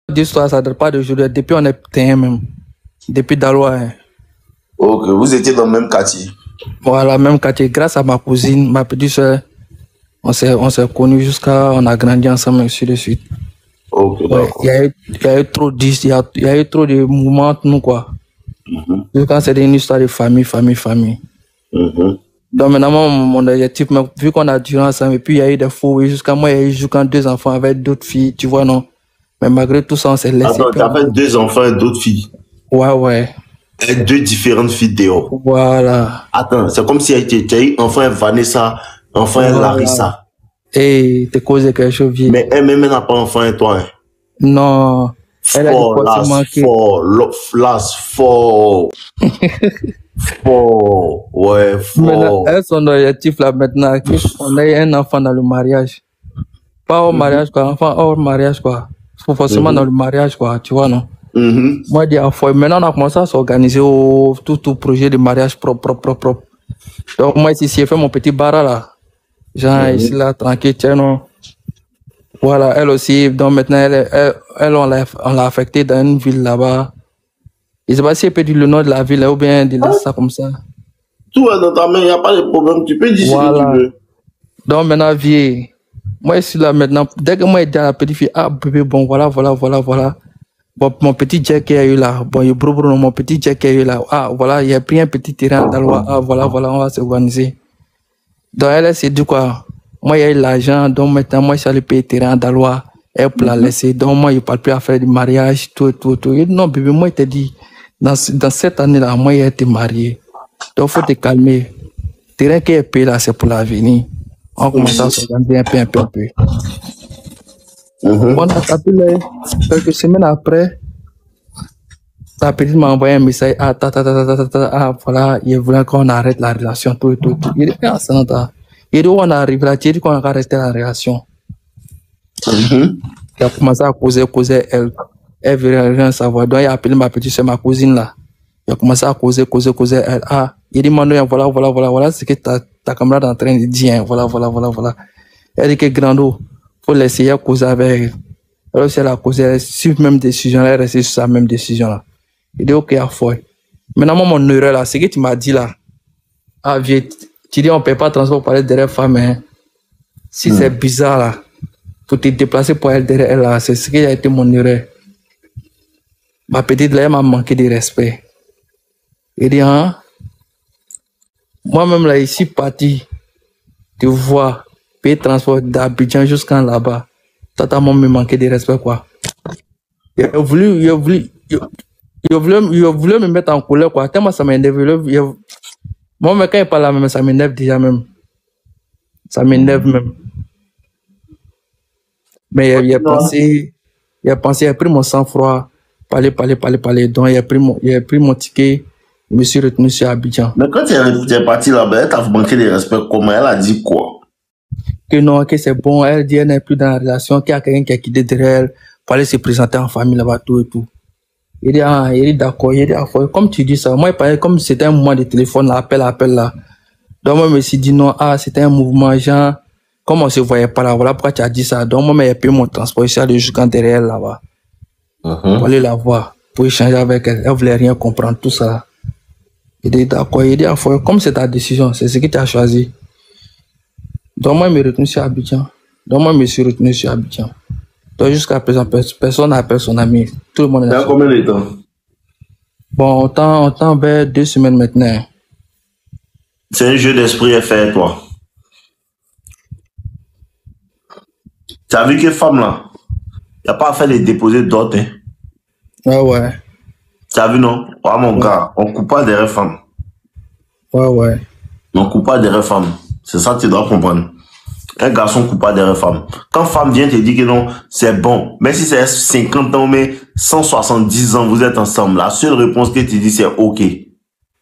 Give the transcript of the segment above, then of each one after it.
d'histoire, ça date pas d'aujourd'hui. Depuis, on est putain même. Depuis Daloa. Hein. Ok, vous étiez dans le même quartier. Voilà, même quartier. Grâce à ma cousine, ma petite soeur, on s'est connus jusqu'à, on a grandi ensemble, ainsi de suite. Ok, ouais, il y a eu trop de mouvements entre nous, quoi. Quand c'est une histoire de famille. Donc maintenant, mon objectif, vu qu'on a duré ensemble, et puis il y a eu des faux, jusqu'à moi, il y a eu jusqu'à 2 enfants avec d'autres filles, tu vois, non. Mais malgré tout ça, on s'est laissé. Attends, t'as fait 2 enfants et d'autres filles? Ouais. Et 2 différentes filles dehors. Voilà. Attends, c'est comme si tu as eu enfant et Vanessa, enfant et Larissa. Et t'es causé quelque chose, vieux. Mais elle-même n'a pas enfant et toi, hein? Non. Elle a dit quoi, c'est manqué. Fort. Ouais, fort. Maintenant, elles sont objectif là maintenant, on a eu un enfant dans le mariage. Pas au mariage, quoi. Enfant hors mariage, quoi. Faut forcément dans le mariage, quoi. Tu vois, non? Moi, je dis, maintenant, on a commencé à s'organiser tout projet de mariage propre. Donc, moi, ici, j'ai fait mon petit bar là. Genre, ici, là, tranquille, tiens, non. Voilà, elle aussi. Donc, maintenant, elle on l'a affectée dans une ville là-bas. Je sais pas si elle peut dire le nom de la ville ou bien de laisser ça comme ça. Tout est dans ta main, il n'y a pas de problème. Tu peux dire ce que tu veux. Donc, maintenant, vieux. Moi, ici, là, maintenant, dès que moi, je dis à la petite fille, ah, bébé, bon, voilà. Bon, mon petit Jack qui a eu là, bon, mon petit Jack qui a eu là, ah, voilà, il a pris un petit terrain à Daloa, ah, voilà, on va s'organiser. Donc, elle s'est dit quoi, moi, il y a eu l'argent, donc maintenant, moi, je suis allé payer le terrain à Daloa, elle peut la laisser, donc moi, il ne parle plus à faire du mariage, tout. Il dit, non, bébé, moi, il t'a dit, dans cette année-là, moi, il a été marié. Donc, il faut te calmer. Le terrain qui est payé là, c'est pour l'avenir. On commence à s'organiser un peu. On a tapé quelques semaines après, la petite m'a envoyé un message, voilà, il voulait qu'on arrête la relation, tout. Il dit, il dit, on arrive là, il dit qu'on a arrêté la relation. Il a commencé à causer, elle veut rien savoir. Donc, il a appelé ma petite soeur, ma cousine là. Il a commencé à causer, elle, il dit, maintenant, voilà ce que ta camarade est en train de dire, voilà. Elle dit que Grando, faut laisser causer avec elle. Alors, si elle a causé sur la même décision, elle est restée sur sa même décision là. Il dit, ok, à foi. Maintenant, mon erreur là, c'est que tu m'as dit là, vieux, tu dis, on ne peut pas transport par elle derrière femme, hein. Si c'est bizarre là, pour te déplacer pour elle derrière elle là, c'est ce qui a été mon erreur. Ma petite là, elle m'a manqué de respect. Il dit, moi-même là, ici, parti, tu vois, payer transport d'Abidjan jusqu'en là-bas. Totalement me manquer de respect, quoi. Il a voulu me mettre en colère, quoi. Tellement ça m'énerve. Moi, mais quand il parle là, même, ça m'énerve déjà même. Ça m'énerve même. Mais il a pensé, il a pris mon sang-froid, parler. Donc, il a pris mon ticket, je me suis retenu sur Abidjan. Mais quand tu es parti là-bas, elle t'a manqué de respect, comment? Elle a dit quoi? Que non, que c'est bon, elle dit qu'elle n'est plus dans la relation, qu'il y a quelqu'un qui a quitté derrière elle pour aller se présenter en famille là-bas, tout. Il dit d'accord, il dit comme tu dis ça, moi, il parlait comme c'était un mouvement de téléphone, là, appel là. Donc, moi, je me suis dit non, c'était un mouvement, genre, comme on se voyait pas là, voilà pourquoi tu as dit ça. Donc, moi, j'ai payé mon transport, je suis allé jusqu'en derrière elle là-bas, pour aller la voir, pour échanger avec elle. Elle voulait rien comprendre, tout ça. Il dit d'accord, il dit comme c'est ta décision, c'est ce que tu as choisi. Donc, moi, je me retenu sur Abidjan. Donc, jusqu'à présent, personne n'appelle son ami. Tout le monde est là. Combien de temps? Bon, on tend vers 2 semaines maintenant. C'est un jeu d'esprit fait, toi. Tu as vu que femme là, il n'y a pas à faire les déposer d'autres. Hein. Ah ouais. Tu as vu, non? Oh, mon gars, on ne coupe pas derrière femme. Ouais. On ne coupe pas derrière femme. C'est ça que tu dois comprendre. Un garçon coupe pas derrière femme. Quand femme vient te dire que non, c'est bon. Même si c'est 50 ans, mais 170 ans, vous êtes ensemble. La seule réponse que tu dis, c'est OK. Et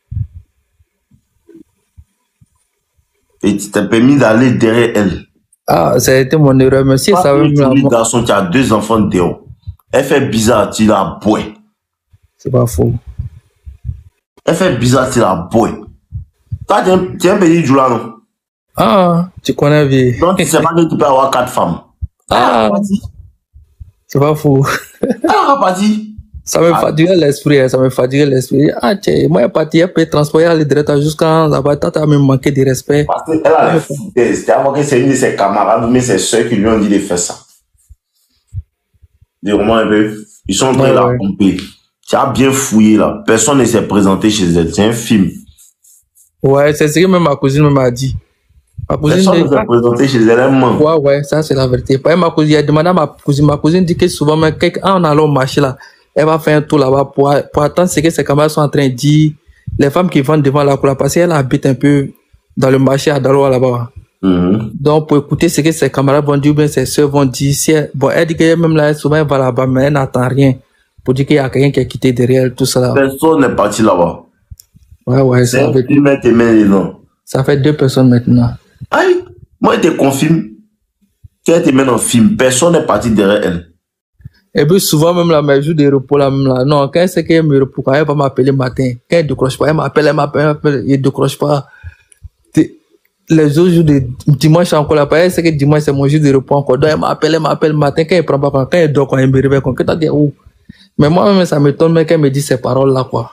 tu t'es permis d'aller derrière elle. Ça a été mon erreur. Mais si ça veut me garçon, tu as 2 enfants dehors. Elle fait bizarre, tu la bois. C'est pas faux. Elle fait bizarre, tu la bois. Toi, tu es un petit Djoula, non? Tu connais vie. Donc, tu sais pas que tu peux avoir 4 femmes. C'est pas fou. Elle n'a pas dit. Ça me fatiguait l'esprit, hein, ça me fatiguait l'esprit. Ah, tiens, moi, elle est partie, elle peut transporter, aller direct jusqu'à là-bas. Tata me manqué de respect. Parce qu'elle a les foutaises. C'est avant que c'est une de ses camarades ou même ses soeurs qui lui ont dit de faire ça. Dis vraiment un peu. Ils sont en train de la pomper. Tu as bien fouillé là. Personne ne s'est présenté chez elle. C'est un film. Ouais, c'est ce que même ma cousine m'a dit. Ma cousine personne ne s'est présenté chez elle. Elle ment. Ouais, ça c'est la vérité. Ma cousine a demandé à ma cousine dit que souvent, même en allant au marché là, elle va faire un tour là-bas pour attendre ce que ses camarades sont en train de dire. Les femmes qui vendent devant la cour, parce qu'elle habite un peu dans le marché à Daloa là-bas. Donc, pour écouter ce que ses camarades vont dire, ou bien ses soeurs vont dire, bon, elle dit que même là, souvent, elle va là-bas, mais elle n'attend rien. Pour dire qu'il y a quelqu'un qui a quitté derrière, tout ça là. Personne n'est parti là-bas. Ouais, ça fait. Tu mets tes mains dedans. Ça fait 2 personnes maintenant. Aïe, moi, je te confirme. Tu as tes mains en film. Personne n'est parti derrière elle. Et puis souvent, même là, mes jours de repos là, même là, non, quand c'est qu'elle me repos, quand elle va m'appeler le matin, quand elle décroche pas, elle m'appelle, elle décroche pas. Les autres jours de dimanche encore là, elle sait que dimanche c'est mon jour de repos encore. Donc elle m'appelle le matin, quand elle prend pas, quand elle dort, quand elle me réveille, quand elle dit où. Mais moi-même, ça m'étonne, mais qu'elle me dit ces paroles là, quoi.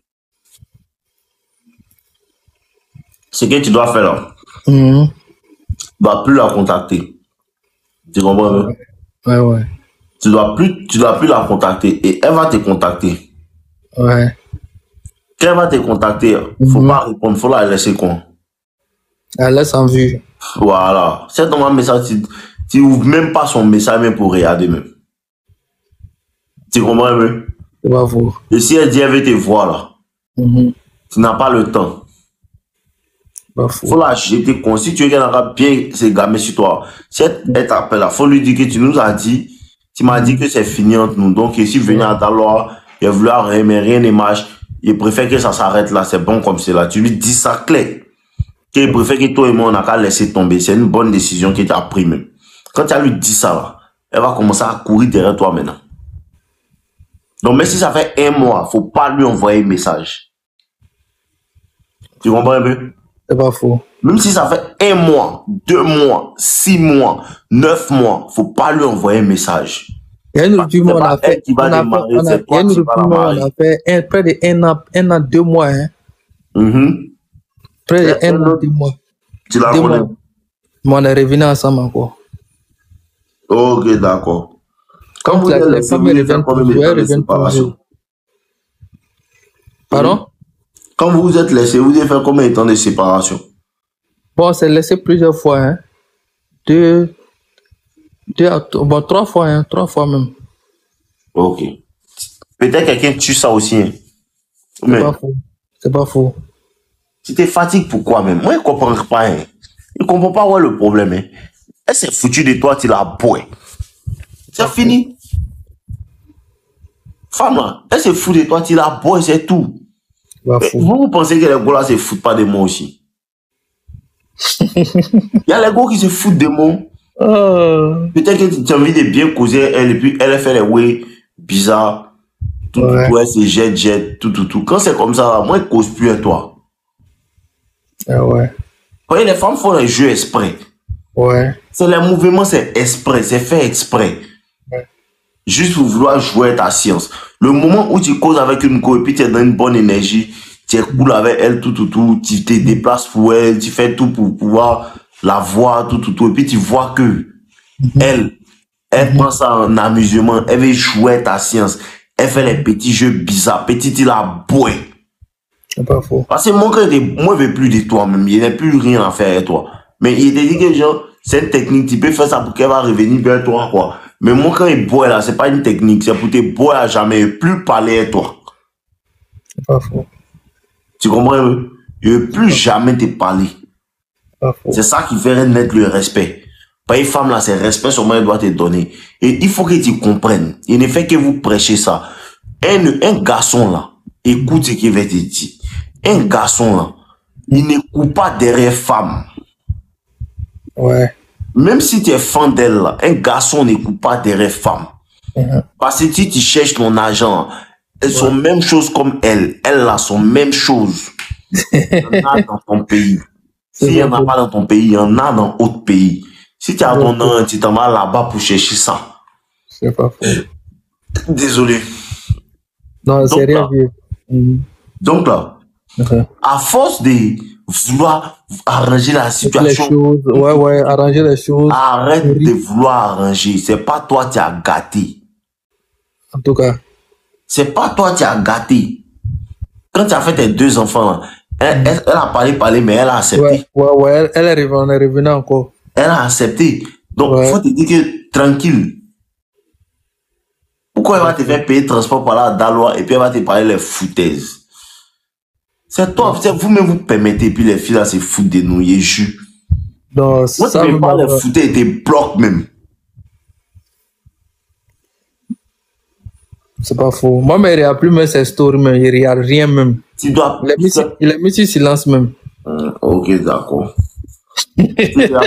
Ce que tu dois faire là, plus la contacter. Tu comprends? Ouais. Tu dois plus la contacter et elle va te contacter. Ouais. Quand elle va te contacter, faut pas répondre, faut la laisser quoi. Elle laisse en vue. Voilà. C'est ton message, tu ouvres même pas son message même pour regarder même. Tu comprends même? C'est pas faux. Et si elle dit elle veut te voir là, tu n'as pas le temps. Faut la jeter con. Si tu veux qu'elle aura bien se gamer sur toi, si elle t'appelle là, faut lui dire que tu nous as dit, tu m'as dit que c'est fini entre nous. Donc, si venir à ta loi, il veut rien, mais rien ne marche, il préfère que ça s'arrête là, c'est bon comme c'est là. Tu lui dis ça clair. Qu'il préfère que toi et moi, on n'a qu'à laisser tomber. C'est une bonne décision que tu as prise même. Quand tu as lui dit ça là, elle va commencer à courir derrière toi maintenant. Donc, même si ça fait 1 mois, faut pas lui envoyer un message. Tu comprends un peu? C'est pas faux. Même si ça fait 1 mois, 2 mois, 6 mois, 9 mois, faut pas lui envoyer un message. Il y a une rupture, on a fait, qui va démarrer, c'est toi qui vas la marier. On a fait près de 1 an, 2 mois, hein. Près de 1 an, 2 mois. Tu la connais? Mais on est revenu ensemble encore. Ok, d'accord. Quand vous êtes laissé, vous reviennent faire combien de temps de séparation? Pardon? Quand vous vous êtes laissé, vous devez faire combien de temps de séparation? Bon, c'est laissé plusieurs fois, hein. 3 fois, hein. 3 fois même. Ok. Peut-être quelqu'un tue ça aussi, hein. C'est pas faux. Si t'es fatigué, pourquoi même? Moi, je comprends pas, hein. Je comprends pas où est le problème, hein. Elle s'est foutue de toi, tu la bois. C'est fini. Femme, là, elle s'est foutue de toi, tu la bois, c'est tout. Vous pensez que les gars là se foutent pas de moi aussi? Il y a les gars qui se foutent de moi. Peut-être que tu as envie de bien causer elle et puis elle fait les ouais bizarres. Tout, elle se jette, tout. Quand c'est comme ça, là, moi, je cause plus à toi. Voyez, les femmes font les jeux exprès. C'est les mouvements, c'est exprès, c'est fait exprès. Juste pour vouloir jouer ta science. Le moment où tu causes avec une go et puis tu es dans une bonne énergie, tu es cool avec elle, tout, tu te déplaces pour elle, tu fais tout pour pouvoir la voir, tout, et puis tu vois que elle prend ça en amusement, elle veut jouer ta science, elle fait les petits jeux bizarres, il la boit. C'est pas faux. Parce que moi, je veux plus de toi même, il n'y a plus rien à faire avec toi. Mais il te dit que genre, c'est une technique, tu peux faire ça pour qu'elle va revenir vers toi, quoi. Mais moi, quand il boit là, c'est pas une technique, c'est pour te boire à jamais, plus parler à toi. C'est pas faux. Tu comprends? Il ne veut plus jamais te parler. C'est ça qui ferait naître le respect. Pas une femme là, c'est respect seulement elle doit te donner. Et il faut que tu comprennes. Il ne fait que vous prêcher ça. Un garçon là, écoute ce qu'il va te dire. Un garçon là, il n'écoute pas derrière femme. Même si tu es fan d'elle là, un garçon n'écoute pas derrière femme. Parce que si tu cherches ton argent, elles sont même chose comme elle. Elles là sont même chose. Il y en a dans ton pays. S'il n'y en a pas dans ton pays, il y en a dans d'autres pays. Si tu as ton nom, tu t'en vas là-bas pour chercher ça. C'est pas faux. Désolé. Non, c'est Donc rien là, vieux. donc là, à force de vouloir arranger la Les situation, choses, ouais, arranger les choses. arrête de vouloir arranger. C'est pas toi qui as gâté. En tout cas. C'est pas toi qui as gâté. Quand tu as fait tes 2 enfants, là, elle a parlé, mais elle a accepté. Ouais, elle est revenue encore. Elle a accepté. Donc, il faut te dire que tranquille. Pourquoi elle va te faire payer le transport par là, d'Alois, et puis elle va te parler les foutaises? C'est toi, vous-même vous permettez, puis les filles là se foutent de nous, et jus. Non, moi, tu ne pas les foutaises et te bloques même. C'est pas faux. Moi, mais il n'y a plus même ses stories, même. Il n'y a rien même. Tu dois... Il a mis sur silence même. Ok, d'accord. Il n'y a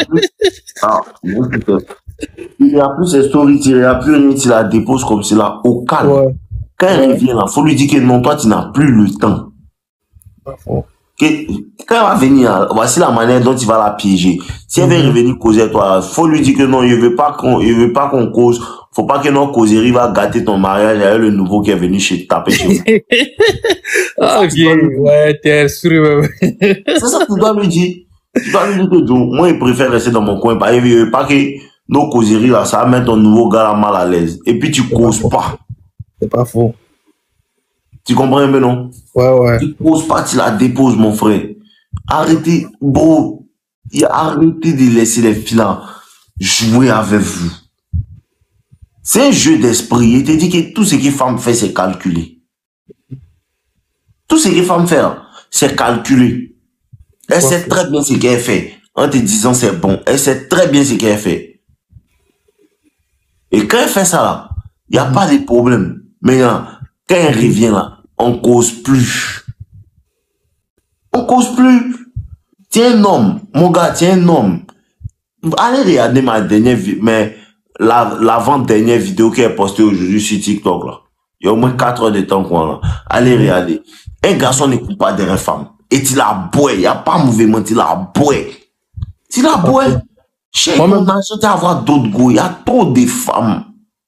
plus ses stories, il n'y a plus rien, tu la déposes comme cela, au calme. Ouais. Quand elle revient là, il faut lui dire que non, toi, tu n'as plus le temps. Pas faux. Quand elle va venir, voici la manière dont tu vas la piéger. Si elle veut revenir causer à toi, il faut lui dire que non, il ne veut pas qu'on cause. Faut pas que notre causerie va gâter ton mariage avec le nouveau qui est venu taper chez vous. Ah, ok, ouais, t'es sûr même. C'est ça que tu dois lui dire. Tu dois lui dire que moi, je préfère rester dans mon coin. Pas que nos causeries là, ça va mettre ton nouveau gars là mal à l'aise. Et puis tu causes pas. C'est pas faux. Tu comprends bien, non? Ouais. Tu causes pas, tu la déposes, mon frère. Arrêtez, bro. Arrêtez de laisser les filles là jouer avec vous. C'est un jeu d'esprit. Il te dit que tout ce que femme fait, c'est calculé. Tout ce que femme fait, c'est calculé. Elle sait très bien ce qu'elle fait. En te disant c'est bon. Elle sait très bien ce qu'elle fait. Et quand elle fait ça, là, il n'y a pas de problème. Mais là, quand elle revient là, on cause plus. On cause plus. Tiens un homme. Mon gars, tiens un homme. Allez regarder ma dernière vidéo, mais l'avant-dernière vidéo qui est postée aujourd'hui sur TikTok, là. Il y a au moins 4 heures de temps, quoi, là. Allez regarder. Un garçon n'écoute pas derrière femme. Et tu la bois. Il n'y a pas mouvement, tu la bois. Tu la bois. Chez mon argent, tu vas avoir d'autres goûts. Il y a trop de femmes.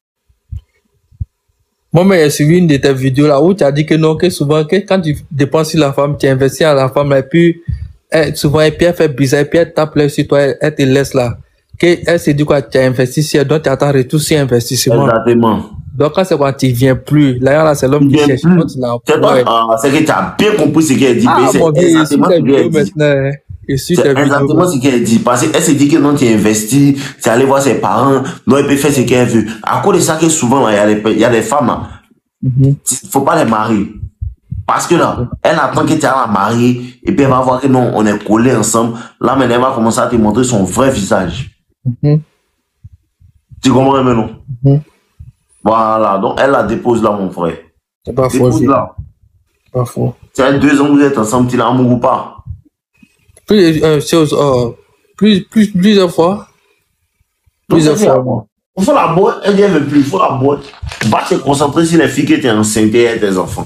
Moi, mais j'ai suivi une de tes vidéos là où tu as dit que non, que souvent, que quand tu dépenses sur la femme, tu investis à la femme, et puis, souvent, et puis elle fait bizarre, et puis elle tape l'œil sur toi, elle te laisse là. Elle se dit quoi, tu as investi sur elle, donc tu attends retour sur investissement. Exactement. Donc quand c'est quand tu ne viens plus, là, c'est l'homme qui cherche. C'est que tu as bien compris ce qu'elle dit. Mon vieux, c'est exactement ce qu'elle dit. Parce qu'elle se dit que non, tu investis, tu es allé voir ses parents, non, elle peut faire ce qu'elle veut. À cause de ça que souvent, il y a des femmes, là, il ne faut pas les marier. Parce que là, elle attend que tu ailles la marier, et puis elle va voir que non, on est collés ensemble. Là, maintenant, elle va commencer à te montrer son vrai visage. Tu comprends maintenant? Voilà, donc elle la dépose là, mon frère. C'est pas faux. C'est pas faux. Tu as 2 ans que vous êtes ensemble, tu l'amour ou pas? Plusieurs fois. Plusieurs fois. Il faut la boire, elle ne veut plus, il faut la boire. Va te concentrer sur les filles qui étaient enceintes et tes enfants.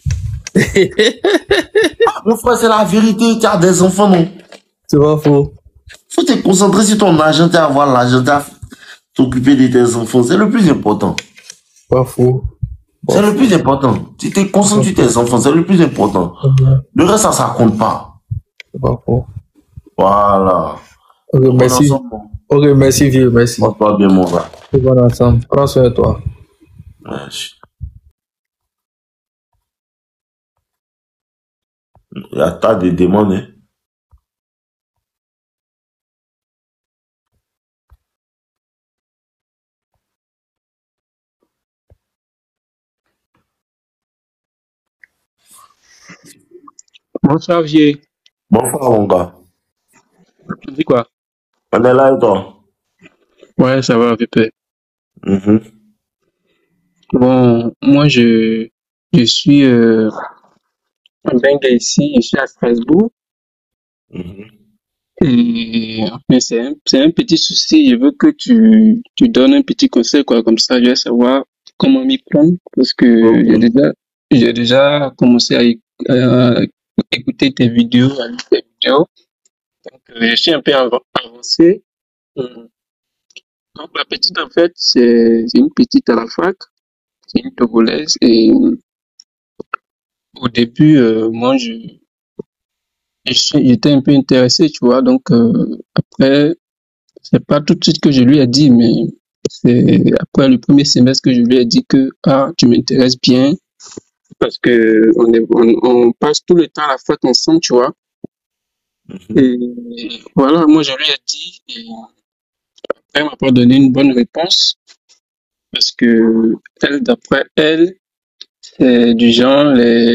Mon frère, c'est la vérité, tu as des enfants, non? C'est pas faux. Il faut te concentrer sur ton argent, tu avoir l'argent, t'occuper de tes enfants. C'est le plus important. Pas faux. C'est le plus important. Tu te concentres sur tes enfants, c'est le plus important. Le reste, ça compte pas. C'est pas faux. Voilà. Ok, merci. Ok, merci, vieux, merci. Porte-toi bien, mon gars. C'est bon ensemble. Prends soin de toi. Merci. Il y a tas de demandes, hein. Bonsoir, vieux. Bonsoir, mon gars. Tu dis quoi? On est là et toi? Ouais, ça va, Pépé. Bon, moi, je suis en Bengue ici, je suis à Strasbourg. Et mais c'est un petit souci. Je veux que tu donnes un petit conseil, quoi. Comme ça, je vais savoir comment m'y prendre. Parce que j'ai déjà commencé à écouter tes vidéos, à lire tes vidéos. Donc, je suis un peu avancé. Donc, la petite, en fait, c'est une petite à la fac, c'est une Togolaise. Et au début, moi, j'étais un peu intéressé, tu vois. Donc, après, c'est pas tout de suite que je lui ai dit, mais c'est après le premier semestre que je lui ai dit que, ah, tu m'intéresses bien, parce que on passe tout le temps à la fac ensemble, tu vois. Et voilà, moi, je lui ai dit, et elle m'a pas donné une bonne réponse, parce que elle, d'après elle, c'est du genre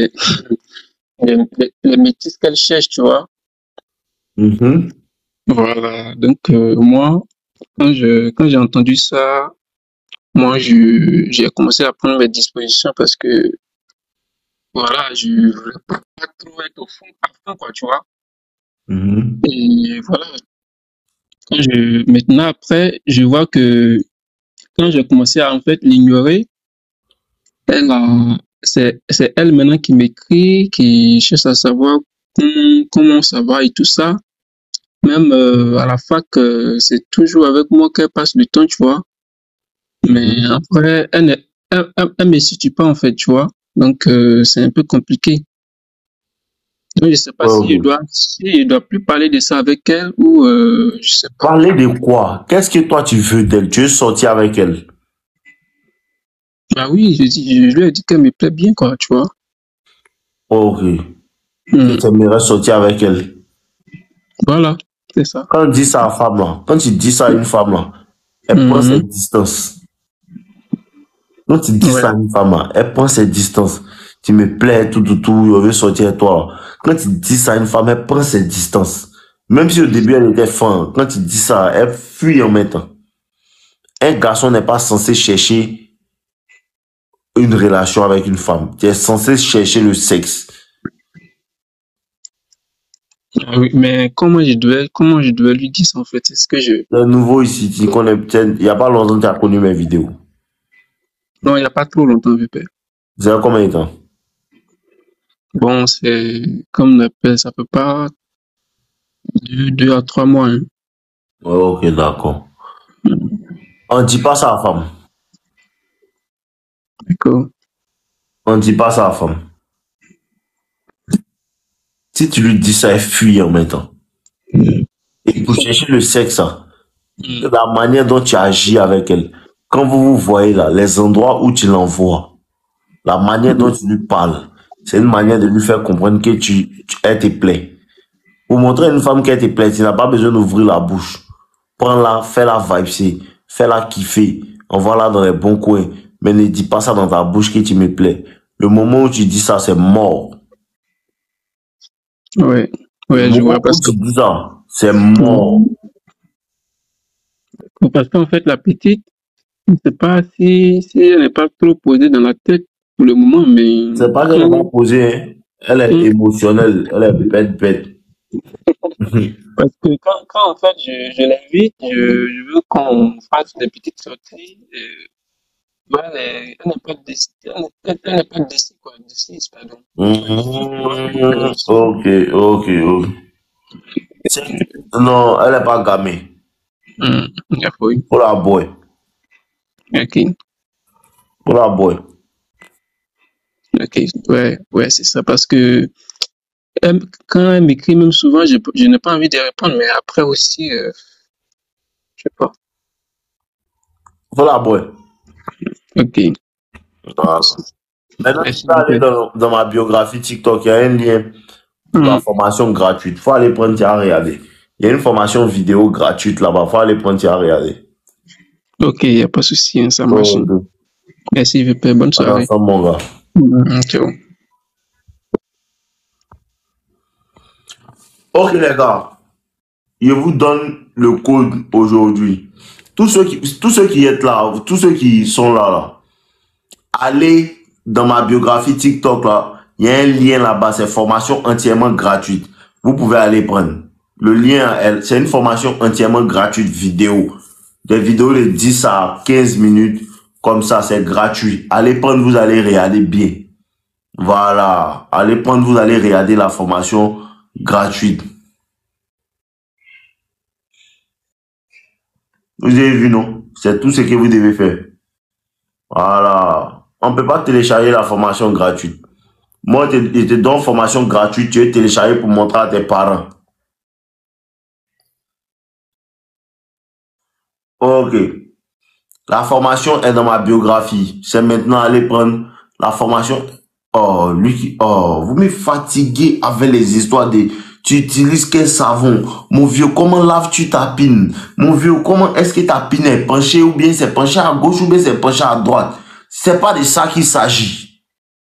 les métis qu'elle cherche, tu vois. Mhm. Voilà. Donc, moi, quand j'ai entendu ça, moi, j'ai commencé à prendre mes dispositions parce que, voilà, je voulais pas trop être au fond, à fond, quoi, tu vois. Mhm. Et voilà. Maintenant, après, je vois que quand j'ai commencé à, en fait, l'ignorer, c'est elle maintenant qui m'écrit, qui cherche à savoir comment ça va et tout ça. Même à la fac, c'est toujours avec moi qu'elle passe du temps, tu vois. Mais Mhm. après, elle me situe pas, en fait, tu vois. Donc, c'est un peu compliqué. Donc, je sais pas Ouais, ok. si je dois plus parler de ça avec elle ou je sais pas. Parler de quoi? Qu'est-ce que toi tu veux d'elle? Tu veux sortir avec elle? Bah oui, je lui ai dit qu'elle me plaît bien, quoi, tu vois. Ok. Que Hmm. tu aimerais sortir avec elle. Voilà, c'est ça. Quand on dit ça à une femme là, quand tu dis ça à une femme là, elle prend ses Mhm. distances. Quand tu dis Ouais, ça à une femme là, elle prend ses distances. Tu me plais, tout, tout, tout, je veux sortir avec toi là. Quand tu dis ça à une femme, elle prend ses distances. Même si au début elle était fan, quand tu dis ça, elle fuit en même temps. Un garçon n'est pas censé chercher une relation avec une femme. Tu es censé chercher le sexe. ah oui, mais comment je devais lui dire ça, en fait, c'est ce que je, Le nouveau ici, tu connais peut-être, il n'y a pas longtemps que tu as connu mes vidéos. non, il n'y a pas trop longtemps, VP. Ça fait combien de temps? Bon, c'est, comme on appelle, ça peut pas 2 à 3 mois, hein. Ouais, ok, d'accord. On ne dit pas ça à la femme. D'accord. On ne dit pas ça à la femme. Si tu lui dis ça, elle fuit en même temps. Et pour chercher le sexe, hein, Mm. la manière dont tu agis avec elle, quand vous vous voyez là, les endroits où tu l'envoies, la manière dont tu lui parles, c'est une manière de lui faire comprendre que elle te plaît. Pour montrer à une femme qu'elle te plaît, tu n'as pas besoin d'ouvrir la bouche. Prends-la, fais-la vibrer, fais-la kiffer, envoie-la dans les bons coins, mais ne dis pas ça dans ta bouche que tu me plais. Le moment où tu dis ça, c'est mort. Ouais, Le ouais, je vois moment où parce que, tu dis ça, c'est mm. mort. Parce qu'en fait, la petite, je ne sais pas si elle n'est pas trop posée dans la tête pour le moment, mais C'est pas qu'elle n'est pas posée, hein. Elle est quand, émotionnelle, elle est bête, bête. parce que quand en fait je l'invite, je veux qu'on fasse des petites sorties. Ouais, elle n'est pas décidée, elle n'est pas décidée, quoi, décise, pardon. Elle n'est pas décidée, tu vois. Ok, ok, ok. Non, elle n'est pas gamée. Il faut, Pour la boy. ok, Pour la boy. ok, ouais, ouais, c'est ça, parce que quand elle m'écrit, même souvent, je n'ai pas envie de répondre, mais après aussi, je sais pas. Pour la boy. Ok, D'accord. Maintenant, tu merci peux aller beaucoup. dans ma biographie TikTok, il y a un lien pour la Hum, formation gratuite. Faut aller prendre, tu as regarder. Il y a une formation vidéo gratuite là-bas. Faut aller prendre, tu as regarder. ok, il n'y a pas de souci, hein, ça marche. Ok. Merci, VP, bonne On est soirée. ensemble, mon gars. Ciao. Ok, les gars. Je vous donne le code aujourd'hui. Tous ceux qui êtes là, tous ceux qui sont là, allez dans ma biographie TikTok là. Il y a un lien là-bas, c'est formation entièrement gratuite. Vous pouvez aller prendre. Le lien, c'est une formation entièrement gratuite vidéo. Des vidéos de 10 à 15 minutes. Comme ça, c'est gratuit. Allez prendre, vous allez regarder bien. Voilà. Allez prendre, vous allez regarder la formation gratuite. Vous avez vu, non? C'est tout ce que vous devez faire. Voilà. On ne peut pas télécharger la formation gratuite. Moi, je te donne formation gratuite, tu es téléchargé pour montrer à tes parents. Ok. La formation est dans ma biographie. C'est maintenant aller prendre la formation. Oh, vous me fatiguez avec les histoires de tu utilises quel savon? Mon vieux, comment laves-tu ta pine? Mon vieux, comment est-ce que ta pine est penchée ou bien c'est penché à gauche ou bien c'est penché à droite? C'est pas de ça qu'il s'agit.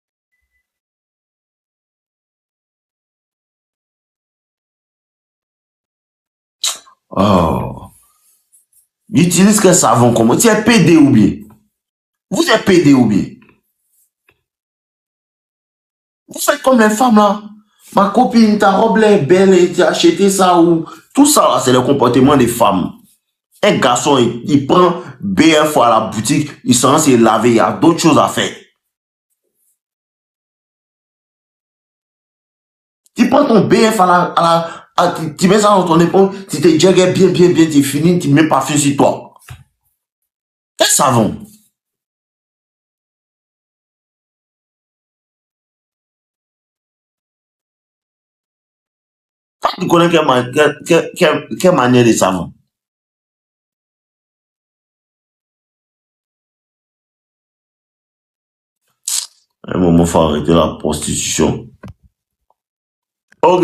Oh. J'utilise quel savon? Comment? Tu es PD ou bien? Vous êtes PD ou bien? Vous faites comme les femmes là. Ma copine, ta robe là est belle et tu as acheté ça ou... Tout ça là, c'est le comportement des femmes. Un garçon, il prend BF à la boutique, il s'en se laver, il y a d'autres choses à faire. Tu prends ton BF tu mets ça dans ton épaule, tu te jegues bien, tu finis, tu mets parfum sur toi. Quel savon? Tu connais quelle manière de savon? À un moment, il faut arrêter la prostitution. Ok.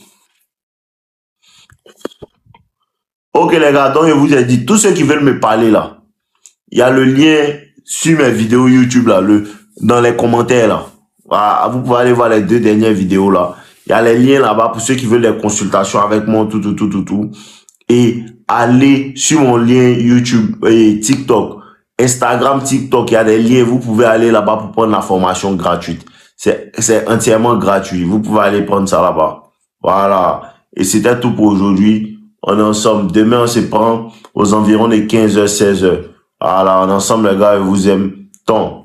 Ok les gars, donc je vous ai dit, tous ceux qui veulent me parler là, il y a le lien sur mes vidéos YouTube là, dans les commentaires là. Voilà, vous pouvez aller voir les 2 dernières vidéos là. Il y a les liens là-bas pour ceux qui veulent des consultations avec moi, tout. Et allez sur mon lien YouTube et TikTok, Instagram, TikTok, il y a des liens. Vous pouvez aller là-bas pour prendre la formation gratuite. C'est entièrement gratuit. Vous pouvez aller prendre ça là-bas. Voilà. Et c'était tout pour aujourd'hui. On est ensemble. Demain, on se prend aux environs de 15h, 16h. Voilà, on est ensemble les gars, je vous aime tant.